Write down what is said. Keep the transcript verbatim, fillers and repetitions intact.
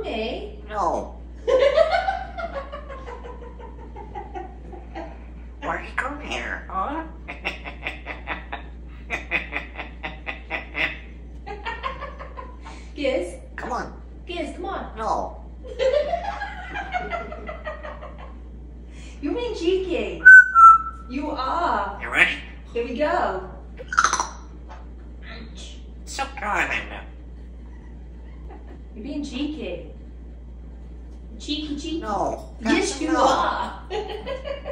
me. No. Why you come here, huh? Giz. Come on. Giz, come on. No. You're being cheeky. You are. You ready? Here we go. So good. You're being cheeky. Cheeky, cheeky. No. Yes, that's you no. are.